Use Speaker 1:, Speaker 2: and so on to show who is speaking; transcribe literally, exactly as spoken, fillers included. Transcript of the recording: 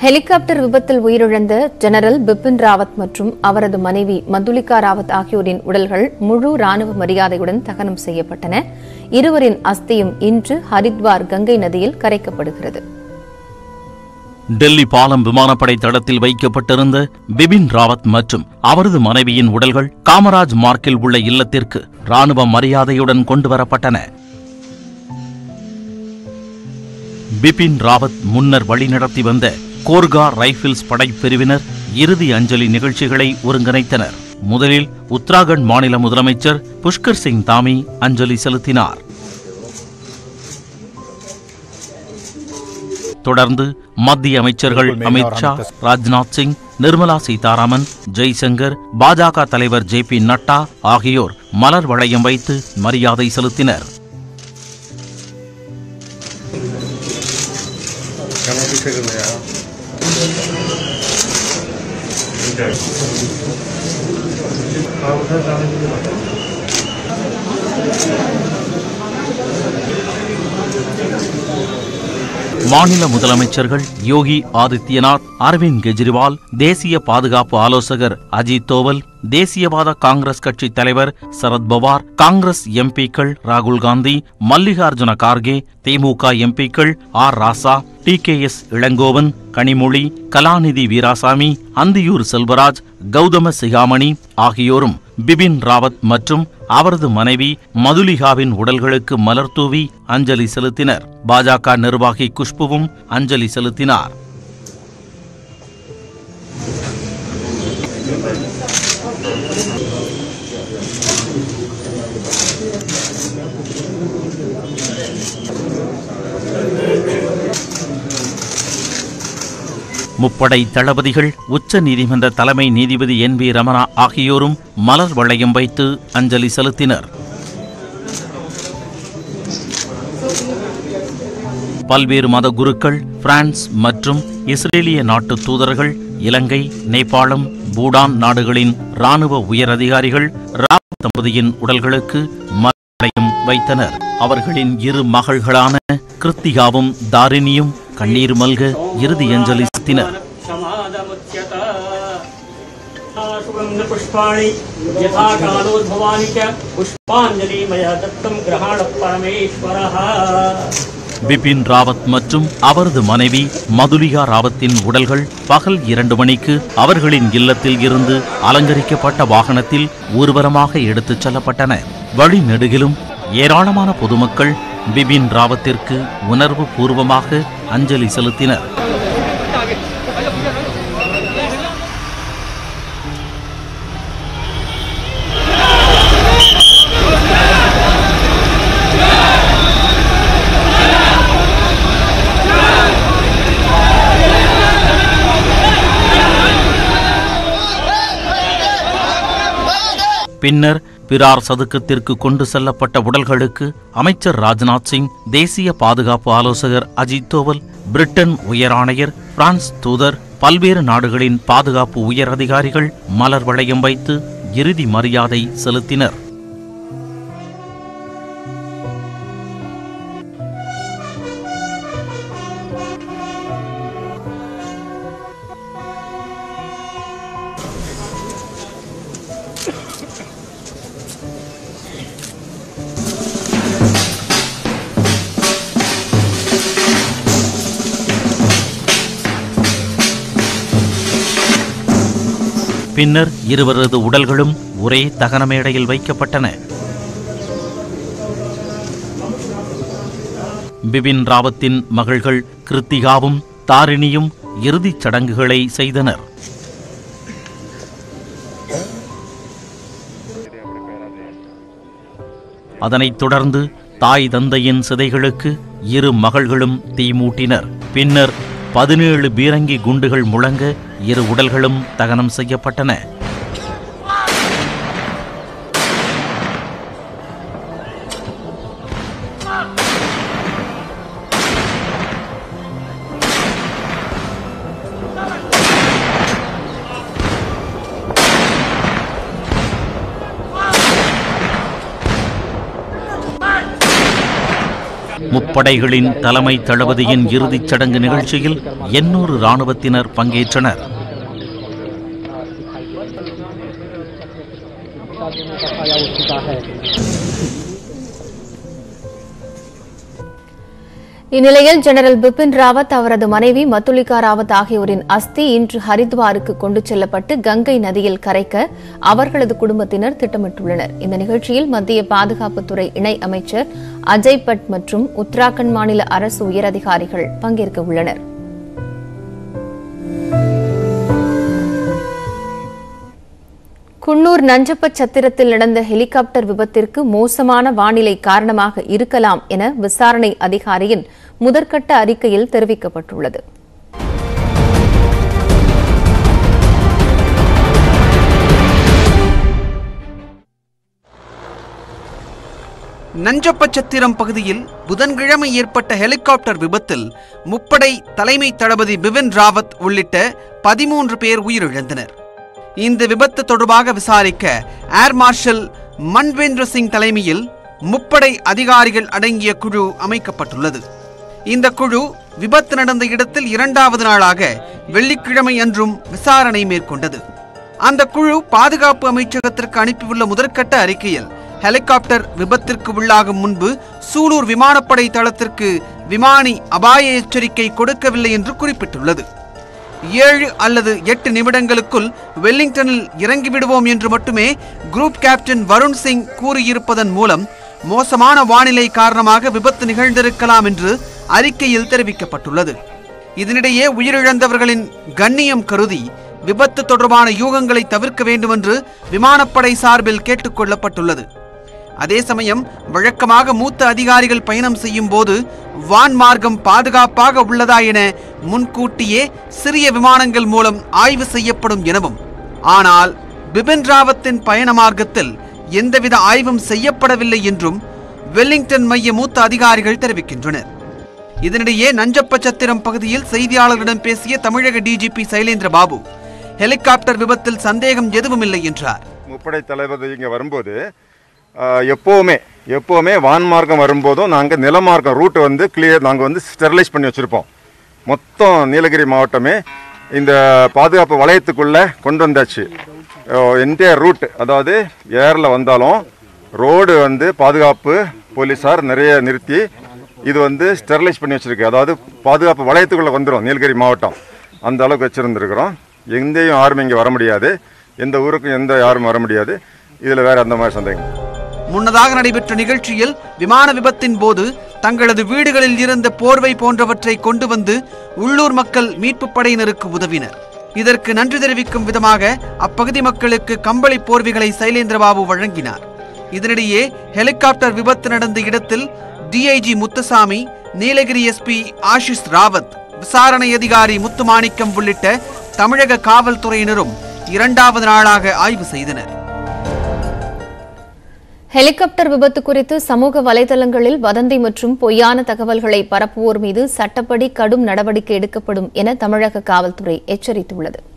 Speaker 1: Helicopter விபத்தில் உயிரிழந்த general Bipin Rawat மற்றும் அவரது மனைவி மதுலிகா ராவத் ஆகியோரின் உடல்கள் முழு ராணுவ மரியாதையுடன் தகனம் செய்யப்பட்டன. இருவரின் அஸ்தியும் இன்று ஹரித்வார் கங்கை நதியில் கரைக்கப்படுகிறது.
Speaker 2: டெல்லி பாலம் விமானப்படை தளத்தில் வைக்கப்பட்டிருந்த பிபின் ராவத் மற்றும் அவரது மனைவியின் உடல்கள் காமராஜ் மார்க்கில் உள்ள இல்லத்திற்கு ராணுவ மரியாதையுடன் கொண்டுவரப்பட்டன. பிபின் ராவத் முன்னர் வழிநடத்தி வந்த கோர்கா ரைபிள்ஸ் படைப்பிரிவினர் இறுதி அஞ்சலி நிகழ்ச்சிகளை ஒருங்கிணைத்தனர். முதலில் உத்தராகண்ட் மாநில முதலமைச்சர் புஷ்கர் சிங் தாமி அஞ்சலி செலுத்தினார். தொடர்ந்து மத்திய அமைச்சர்கள் அமித் ஷா, ராஜ்நாத் சிங், நிர்மலா சீதாராமன், ஜெய்சங்கர், பாஜக தலைவர் ஜே பி நட்டா ஆகியோர் மலர் வளையம் வைத்து மரியாதை செலுத்தினர். மாநில முதலமைச்சர்கள் யோகி ஆதித்யநாத், அரவிந்த் கெஜ்ரிவால், தேசிய பாதுகாப்பு ஆலோசகர் அஜித் தோவல், தேசியவாத காங்கிரஸ் கட்சி தலைவர் சரத்பவார், காங்கிரஸ் எம்பிக்கள் ராகுல் காந்தி, மல்லிகார்ஜுன கார்கே, திமுக எம்பிக்கள் R Raja, T K S Elangovan, Kanimozhi, Kalanidhi Veeraswamy, Anthiyur Selvaraj, Gautham Sigamani ஆகியோரும் பிபின் ராவத் மற்றும் அவரது மனைவி மதுலிகாவின் உடல்களுக்கு மலர் தூவி அஞ்சலி செலுத்தினர். பாஜக நிர்வாகி குஷ்புவும் அஞ்சலி செலுத்தினார். முப்படை தளபதிகள், உச்ச நீதிமன்ற தலைமை நீதிபதி என் வி ரமணா ஆகியோரும் மலர் வளையம் வைத்து அஞ்சலி செலுத்தினர். பல்வேறு மத குருக்கள், பிரான்ஸ் மற்றும் இஸ்ரேலிய நாட்டு தூதர்கள், இலங்கை, நேபாளம், பூடான் நாடுகளின் ராணுவ உயரதிகாரிகள் ராவத் தம்பதியின் உடல்களுக்கு மலர் வளையம் வைத்தனர். அவர்களின் இரு மகள்களான கிருத்திகாவும் தாரிணியும் கண்ணீர் மல்க இறுதி அஞ்சலி செலுத்தினர். பிபின் ராவத் மற்றும் அவரது மனைவி மதுலிகா ராவத்தின் உடல்கள் பகல் இரண்டு மணிக்கு அவர்களின் இல்லத்தில் இருந்து அலங்கரிக்கப்பட்ட வாகனத்தில் ஊர்வலமாக எடுத்துச் செல்லப்பட்டன. வழிநெடுகிலும் ஏராளமான பொதுமக்கள் பிபின் ராவத்திற்கு உணர்வு பூர்வமாக அஞ்சலி செலுத்தினர். பின்னர் பிரார் சதுக்கத்திற்கு கொண்டு செல்லப்பட்ட உடல்களுக்கு அமைச்சர் ராஜ்நாத் சிங், தேசிய பாதுகாப்பு ஆலோசகர் அஜித் தோவல், பிரிட்டன் உயர் ஆணையர், பிரான்ஸ் தூதர், பல்வேறு நாடுகளின் பாதுகாப்பு உயர் அதிகாரிகள் மலர் வளையம் வைத்து இறுதி மரியாதை செலுத்தினர். பின்னர் இருவரது உடல்களும் ஒரே தகன மேடையில் வைக்கப்பட்டன. பிபின் ராவத்தின் மகள்கள் கிருத்திகாவும் தாரிணியும் இறுதிச் சடங்குகளை செய்தனர். அதனைத் தொடர்ந்து தாய் தந்தையின் சிதைகளுக்கு இரு மகள்களும் தீ மூட்டினர். பின்னர் பதினேழு பீரங்கி குண்டுகள் முழங்க இரு உடல்களும் தகனம் செய்யப்பட்டன. முப்படைகளின் தலைமை தளபதியின் இறுதிச் சடங்கு நிகழ்ச்சியில் எண்ணூறு இராணுவத்தினர் பங்கேற்றனர்.
Speaker 1: இந்நிலையில் ஜெனரல் பிபின் ராவத், அவரது மனைவி மதுலிகா ராவத் ஆகியோரின் அஸ்தி இன்று ஹரித்வாருக்கு கொண்டு செல்லப்பட்டு கங்கை நதியில் கரைக்க அவர்களது குடும்பத்தினர் திட்டமிட்டுள்ளனர். இந்த நிகழ்ச்சியில் மத்திய பாதுகாப்புத்துறை இணை அமைச்சர் அஜய் பட் மற்றும் உத்தராகண்ட் மாநில அரசு உயரதிகாரிகள் பங்கேற்க உள்ளனர். குன்னூர் நஞ்சப்ப சத்திரத்தில் நடந்த ஹெலிகாப்டர் விபத்திற்கு மோசமான வானிலை காரணமாக இருக்கலாம் என விசாரணை அதிகாரியின் முதற்கட்ட அறிக்கையில் தெரிவிக்கப்பட்டுள்ளது.
Speaker 3: நஞ்சப்பச்சத்திரம் பகுதியில் புதன்கிழமை ஏற்பட்ட ஹெலிகாப்டர் விபத்தில் முப்படை தலைமை தளபதி பிபின் ராவத் உள்ளிட்ட பதிமூன்று பேர் உயிரிழந்தனர். இந்த விபத்து தொடர்பாக விசாரிக்க ஏர் மார்ஷல் மன்வேந்திர சிங் தலைமையில் முப்படை அதிகாரிகள் அடங்கிய குழு அமைக்கப்பட்டுள்ளது. இந்த குழு விபத்து நடந்த இடத்தில் இரண்டாவது நாளாக வெள்ளிக்கிழமை அன்றும் விசாரணை மேற்கொண்டது. அந்த குழு பாதுகாப்பு அமைச்சகத்திற்கு அனுப்பியுள்ள முதற்கட்ட அறிக்கையில் ஹெலிகாப்டர் விபத்திற்கு உள்ளாகும் முன்பு சூலூர் விமானப்படை தளத்திற்கு விமானி அபாய எச்சரிக்கை கொடுக்கவில்லை என்று குறிப்பிட்டுள்ளது. ஏழு அல்லது எட்டு நிமிடங்களுக்குள் வெல்லிங்டனில் இறங்கிவிடுவோம் என்று மட்டுமே குரூப் கேப்டன் வருண் சிங் கூறியிருப்பதன் மூலம் மோசமான வானிலை காரணமாக விபத்து நிகழ்ந்திருக்கலாம் என்று அறிக்கையில் தெரிவிக்கப்பட்டுள்ளது. இதனிடையே உயிரிழந்தவர்களின் கண்ணியம் கருதி விபத்து தொடர்பான யூகங்களை தவிர்க்க வேண்டும் என்று விமானப்படை சார்பில் கேட்டுக் கொள்ளப்பட்டுள்ளது. அதே சமயம் வழக்கமாக மூத்த அதிகாரிகள் பயணம் செய்யும் போது வான் மார்க்கம் பாதுகாப்பாக உள்ளதா என முன்கூட்டியே சிறிய விமானங்கள் மூலம் ஆய்வு செய்யப்படும் எனவும், ஆனால் பிபின் ராவத்தின் பயண மார்க்கத்தில் எந்தவித ஆய்வும் செய்யப்படவில்லை என்றும் வெல்லிங்டன் மைய மூத்த அதிகாரிகள் தெரிவிக்கின்றனர். இதனிடையே நஞ்சப்பச்சத்திரம் பகுதியில் செய்தியாளர்களிடம் பேசிய தமிழக டிஜிபி சைலேந்திர பாபு ஹெலிகாப்டர் விபத்தில் சந்தேகம் எதுவும் இல்லை என்றார்.
Speaker 4: முப்படை தளபதி இங்கே வரும்போது எப்போவுமே எப்போவுமே வான் மார்க்கம் வரும்போதும் நாங்கள் நிலமார்க்கம் ரூட்டு வந்து கிளியர் நாங்கள் வந்து ஸ்டெரிலைஸ் பண்ணி வச்சுருப்போம். மொத்தம் நீலகிரி மாவட்டமே இந்த பாதுகாப்பு வளையத்துக்குள்ளே கொண்டு வந்தாச்சு. என்டையர் ரூட், அதாவது ஏரில் வந்தாலும் ரோடு வந்து பாதுகாப்பு போலீஸார் நிறைய நிறுத்தி இது வந்து ஸ்டெரிலைஸ் பண்ணி வச்சுருக்கு. அதாவது பாதுகாப்பு வளையத்துக்குள்ளே வந்துடும் நீலகிரி மாவட்டம், அந்த அளவுக்கு வச்சுருந்துருக்குறோம். எங்கேயும் யாரும் இங்கே வர முடியாது, எந்த ஊருக்கும் எந்த யாரும் வர முடியாது. இதில் வேறு அந்த மாதிரி சந்தேகம்.
Speaker 3: முன்னதாக நடைபெற்ற நிகழ்ச்சியில் விமான விபத்தின் போது தங்களது வீடுகளில் இருந்த போர்வை போன்றவற்றை கொண்டு வந்து உள்ளூர் மக்கள் மீட்பு படையினருக்கு உதவினர். இதற்கு நன்றி தெரிவிக்கும் விதமாக அப்பகுதி மக்களுக்கு கம்பளி போர்வைகளை சைலேந்திரபாபு வழங்கினார். இதனிடையே ஹெலிகாப்டர் விபத்து நடந்த இடத்தில் டிஐஜி முத்துசாமி, நீலகிரி எஸ்பி ஆஷிஷ் ராவத், விசாரணை அதிகாரி முத்துமாணிக்கம் உள்ளிட்ட தமிழக காவல்துறையினரும் இரண்டாவது நாளாக ஆய்வு செய்தனர்.
Speaker 1: ஹெலிகாப்டர் விபத்து குறித்து சமூக வலைதளங்களில் வதந்தி மற்றும் பொய்யான தகவல்களை பரப்புவோர் மீது சட்டப்படி கடும் நடவடிக்கை எடுக்கப்படும் என தமிழக காவல்துறை எச்சரித்துள்ளது.